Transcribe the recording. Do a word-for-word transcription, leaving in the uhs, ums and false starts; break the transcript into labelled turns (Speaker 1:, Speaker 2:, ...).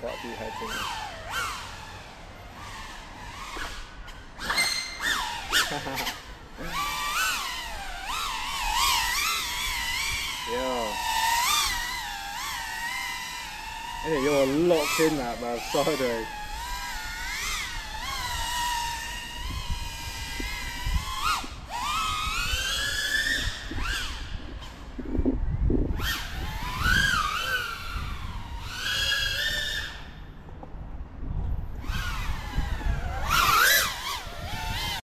Speaker 1: quite a few heads in there. Yo. Hey, you're locked in that, man. Sorry.